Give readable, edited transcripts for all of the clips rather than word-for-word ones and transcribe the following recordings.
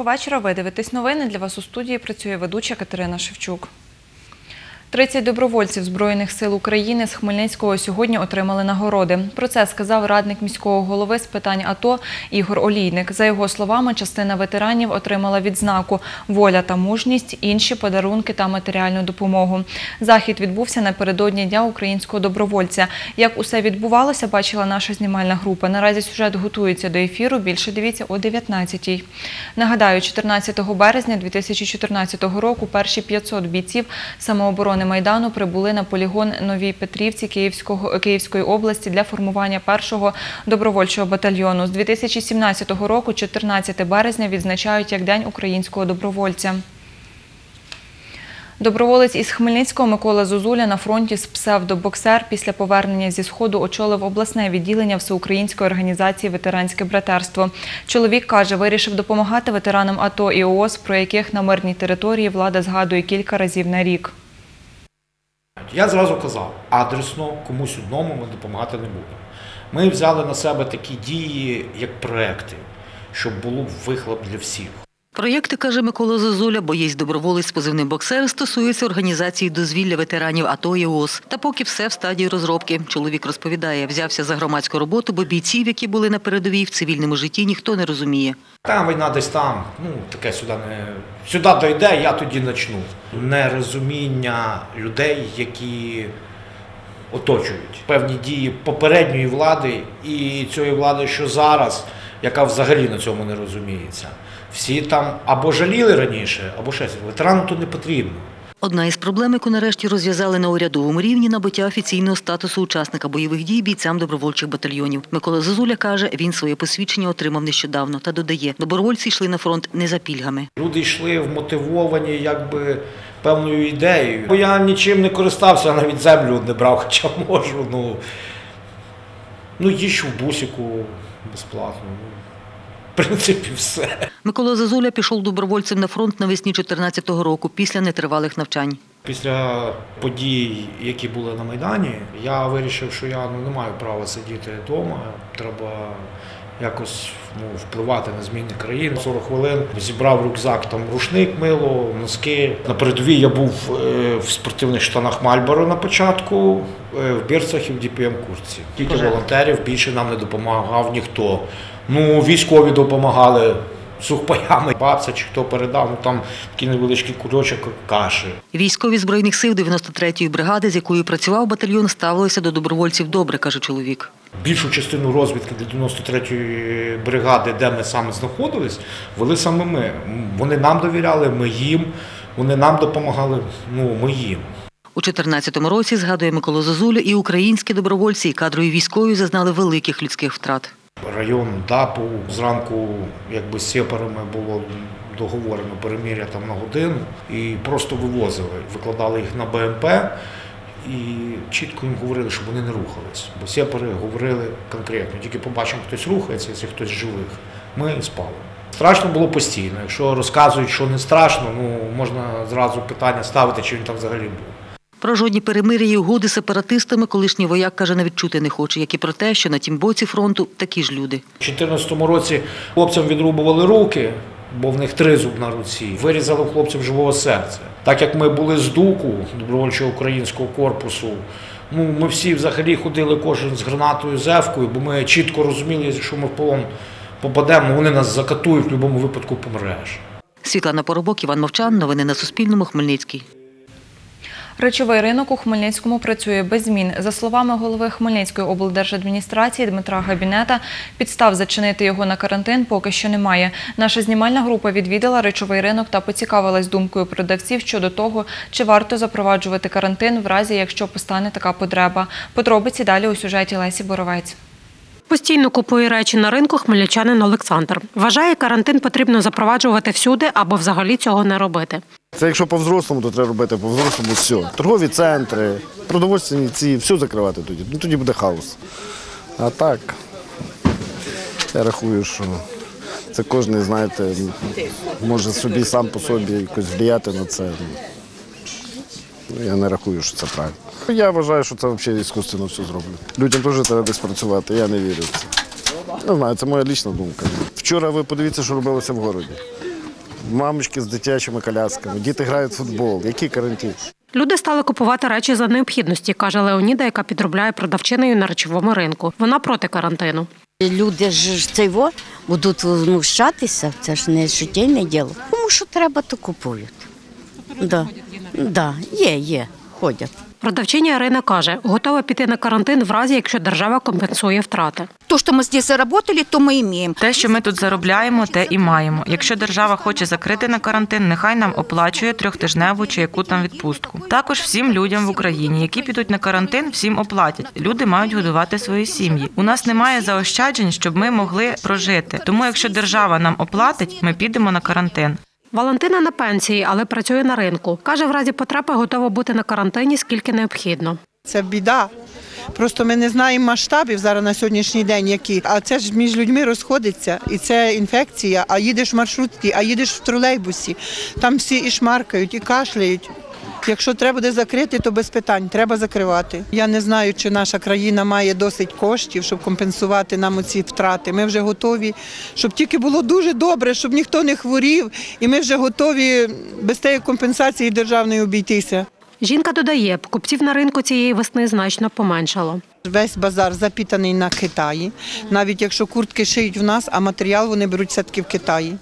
Доброго вечора. Ви дивитесь новини. Для вас у студії працює ведуча Катерина Шевчук. 30 добровольців Збройних сил України з Хмельницького сьогодні отримали нагороди. Про це сказав радник міського голови з питань АТО Ігор Олійник. За його словами, частина ветеранів отримала відзнаку «Воля та мужність», інші подарунки та матеріальну допомогу. Захід відбувся напередодні Дня українського добровольця. Як усе відбувалося, бачила наша знімальна група. Наразі сюжет готується до ефіру. Більше дивіться о 19-й. Нагадаю, 14 березня 2014 року перші 500 бійців самооборони Майдану прибули на полігон Новій Петрівці Київської області для формування першого добровольчого батальйону. З 2017 року 14 березня відзначають як День українського добровольця. Доброволець із Хмельницького Микола Зозуля на фронті з псевдобоксер після повернення зі Сходу очолив обласне відділення Всеукраїнської організації «Ветеранське братерство». Чоловік каже, вирішив допомагати ветеранам АТО і ООС, про яких на мирній території влада згадує кілька разів на рік. Я зразу казав, адресно комусь одному ми допомагати не будемо. Ми взяли на себе такі дії, як проекти, щоб було вихлоп для всіх. Проєкти, каже Микола Зозуля, боєць-доброволець з позивним «Боксер», стосується організації дозвілля ветеранів АТО і ООС. Та поки все в стадії розробки. Чоловік розповідає, взявся за громадську роботу, бо бійців, які були на передовій, в цивільному житті ніхто не розуміє. Там війна десь там, таке сюди дойде, я тоді почну. Нерозуміння людей, які оточують. Певні дії попередньої влади і цієї влади, що зараз, яка взагалі на цьому не розуміється. Всі там або жаліли раніше, або щось. Ветерану то не потрібно. Одна із проблем, яку нарешті розв'язали на урядовому рівні – набуття офіційного статусу учасника бойових дій бійцям добровольчих батальйонів. Микола Зозуля каже, він своє посвідчення отримав нещодавно. Та додає, добровольці йшли на фронт не за пільгами. Люди йшли вмотивовані певною ідеєю. Бо я нічим не користався, навіть землю не брав, хоча можу. Їжджу в бусику безплатно. В принципі, все. Микола Зозуля пішов добровольцем на фронт навесні 2014 року, після нетривалих навчань. Після подій, які були на Майдані, я вирішив, що я не маю права сидіти вдома. Треба якось впливати на зміни країни. 40 хвилин зібрав рюкзак, там рушник, мило, носки. На передовій я був в спортивних штанах Мальборо на початку, в берцах і в ДПМ-куртці. Тільки волонтерів, більше нам не допомагав ніхто. Військові допомагали сухпаями. Бабця чи хто передав, там такий невеличкий кульочок каші. Військові Збройних сил 93-ї бригади, з якою працював батальйон, ставилися до добровольців добре, каже чоловік. Більшу частину розвідки для 93-ї бригади, де ми саме знаходились, вели саме ми. Вони нам довіряли, ми їм, вони нам допомагали, ми їм. У 2014 році, згадує Микола Зозуля, і українські добровольці, і кадрові військові зазнали великих людських втрат. Район ДАПу, зранку з сепарами було договорено перемир'я на годину і просто вивозили, викладали їх на БМП і чітко їм говорили, щоб вони не рухались. Бо сепари говорили конкретно, тільки побачимо, хтось рухається, якщо хтось живих, ми спали. Страшно було постійно. Якщо розказують, що не страшно, можна зразу питання ставити, чи він там взагалі був. Про жодні перемир'я і угоди з сепаратистами колишній вояк, каже, навіть чути не хоче, як і про те, що на тім боці фронту такі ж люди. У 2014 році хлопцям відрубували руки, бо в них тризуб на руці. Вирізали хлопців живого серця. Так як ми були з ДУКу, добровольчого українського корпусу, ми всі взагалі ходили кожен з гранатою, зевкою, бо ми чітко розуміли, що ми в полон попадемо, вони нас закатують, в будь-якому випадку помреш. Світлана Поробок, Іван Мовчан. Новини на Суспільному. Хмельницький. Речовий ринок у Хмельницькому працює без змін. За словами голови Хмельницької облдержадміністрації Дмитра Габінета, підстав зачинити його на карантин поки що немає. Наша знімальна група відвідала речовий ринок та поцікавилась думкою продавців щодо того, чи варто запроваджувати карантин в разі, якщо постане така потреба. Подробиці далі у сюжеті Лесі Боровець. Постійно купує речі на ринку хмельничанин Олександр. Вважає, карантин потрібно запроваджувати всюди або взагалі цього не робити. Це якщо по-взрослому, то треба робити по-взрослому все. Торгові центри, продовольственні ці, все закривати тоді. Тоді буде хаос. А так, я рахую, що це кожен, знаєте, може собі сам по собі якось впливати на це. Я не рахую, що це правильно. Я вважаю, що це взагалі іскусственно все зроблять. Людям теж треба десь працювати, я не вірю в це. Не знаю, це моя лічна думка. Вчора ви подивіться, що робилося в городі. Мамочки з дитячими колясками, діти грають в футбол. Який карантин? Люди стали купувати речі за необхідності, каже Леоніда, яка підробляє продавчиною на речовому ринку. Вона проти карантину. Люди ж цього будуть знущатися, це ж не життєве діло. Тому що треба, то купують. Да, є, ходять. Продавчиня Ірина каже, готова піти на карантин в разі, якщо держава компенсує втрати. То, що ми тут заробили, то ми маємо. Те, що ми тут заробляємо, те і маємо. Якщо держава хоче закрити на карантин, нехай нам оплачує 3-тижневу чи яку там відпустку. Також всім людям в Україні, які підуть на карантин, всім оплатять. Люди мають годувати свої сім'ї. У нас немає заощаджень, щоб ми могли прожити. Тому якщо держава нам оплатить, ми підемо на карантин. Валентина на пенсії, але працює на ринку. Каже, в разі потреби готова бути на карантині, скільки необхідно. Це біда. Просто ми не знаємо масштабів зараз на сьогоднішній день, які. А це ж між людьми розходиться. І це інфекція, а їдеш в маршрутці, а їдеш в тролейбусі. Там всі і шмаркають, і кашляють. Якщо треба буде закрити, то без питань, треба закривати. Я не знаю, чи наша країна має досить коштів, щоб компенсувати нам оці втрати. Ми вже готові, щоб тільки було дуже добре, щоб ніхто не хворів, і ми вже готові без тієї компенсації державної обійтися. Жінка додає, покупців на ринку цієї весни значно поменшало. Весь базар запітаний на Китаї, навіть якщо куртки шиють в нас, а матеріал вони беруть все-таки в Китаї.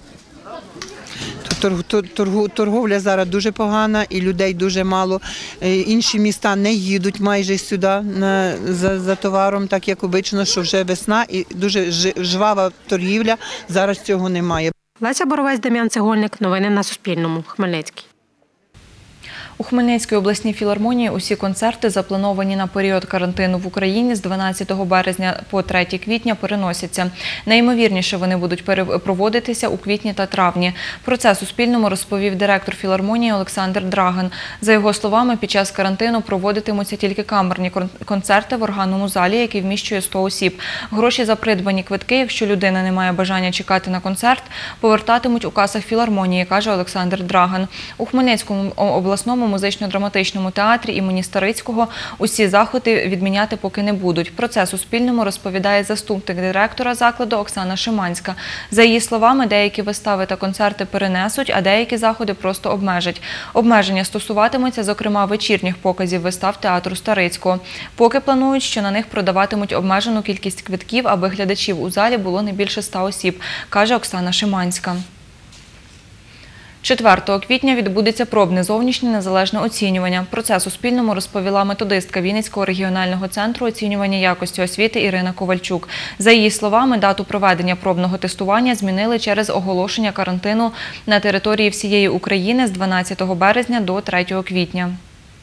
Торговля зараз дуже погана і людей дуже мало. Інші міста не їдуть майже сюди за товаром, так як обично, що вже весна і дуже жвава торгівля, зараз цього немає. Леся Боровець, Дем'ян Цегольник. Новини на Суспільному. Хмельницький. У Хмельницькій обласній філармонії усі концерти, заплановані на період карантину в Україні з 12 березня по 3 квітня, переносяться. Найімовірніше вони будуть проводитися у квітні та травні. Про це Суспільному розповів директор філармонії Олександр Драган. За його словами, під час карантину проводитимуться тільки камерні концерти в органному залі, який вміщує 100 осіб. Гроші за придбані квитки, якщо людина не має бажання чекати на концерт, повертатимуть у касах філармонії, каже Олександр Драган. У Хмельницькому обласному музично-драматичному театрі імені Старицького усі заходи відміняти поки не будуть. Про це Суспільному розповідає заступник директора закладу Оксана Шиманська. За її словами, деякі вистави та концерти перенесуть, а деякі заходи просто обмежать. Обмеження стосуватимуться, зокрема, вечірніх показів вистав театру Старицького. Поки планують, що на них продаватимуть обмежену кількість квитків, аби глядачів у залі було не більше 100 осіб, каже Оксана Шиманська. 4 квітня відбудеться пробне зовнішнє незалежне оцінювання. Про це Суспільному розповіла методистка Вінницького регіонального центру оцінювання якості освіти Ірина Ковальчук. За її словами, дату проведення пробного тестування змінили через оголошення карантину на території всієї України з 12 березня до 3 квітня.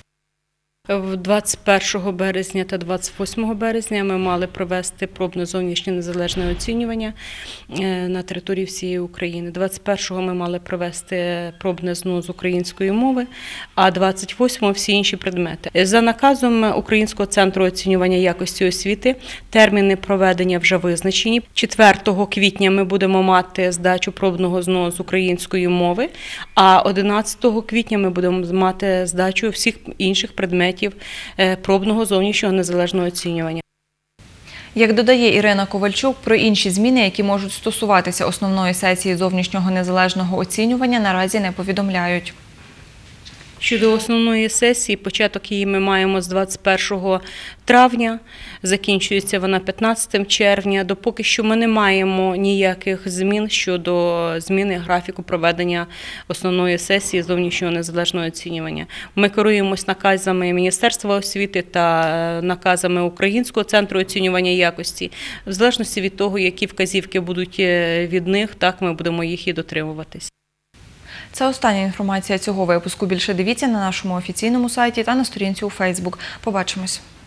21 березня та 28 березня ми мали провести пробне зовнішнє незалежне оцінювання на території всієї України. 21-го ми мали провести пробне ЗНО з української мови, а 28-го всі інші предмети. За наказом Українського центру оцінювання якості освіти терміни проведення вже визначені. 4 квітня ми будемо мати здачу пробного ЗНО з української мови, а 11 квітня ми будемо мати здачу всіх інших предметів пробного зовнішнього незалежного оцінювання. Як додає Ірина Ковальчук, про інші зміни, які можуть стосуватися основної сесії зовнішнього незалежного оцінювання, наразі не повідомляють. Щодо основної сесії, початок її ми маємо з 21 травня, закінчується вона 15 червня. Допоки що ми не маємо ніяких змін щодо зміни графіку проведення основної сесії зовнішнього незалежного оцінювання. Ми керуємось наказами Міністерства освіти та наказами Українського центру оцінювання якості. В залежності від того, які вказівки будуть від них, так ми будемо їх і дотримуватись. Це остання інформація цього випуску. Більше дивіться на нашому офіційному сайті та на сторінці у Фейсбук. Побачимось.